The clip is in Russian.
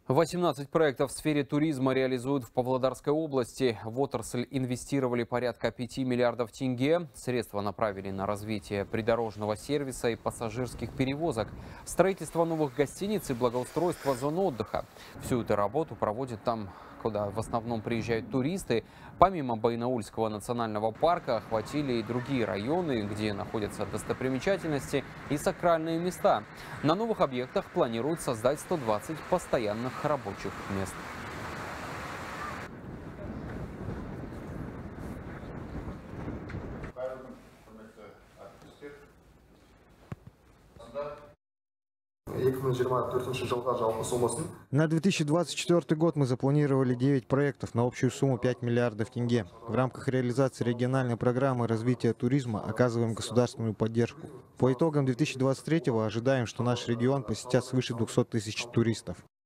18 проектов в сфере туризма реализуют в Павлодарской области. В отрасль инвестировали порядка 5 миллиардов тенге. Средства направили на развитие придорожного сервиса и пассажирских перевозок, строительство новых гостиниц и благоустройство зон отдыха. Всю эту работу проводят там, куда в основном приезжают туристы. Помимо Баянаульского национального парка охватили и другие районы, где находятся достопримечательности и сакральные места. На новых объектах планируют создать 120 постоянных рабочих мест. На 2024 год мы запланировали 9 проектов на общую сумму 5 миллиардов тенге. В рамках реализации региональной программы развития туризма оказываем государственную поддержку. По итогам 2023 ожидаем, что наш регион посетят свыше 200 тысяч туристов.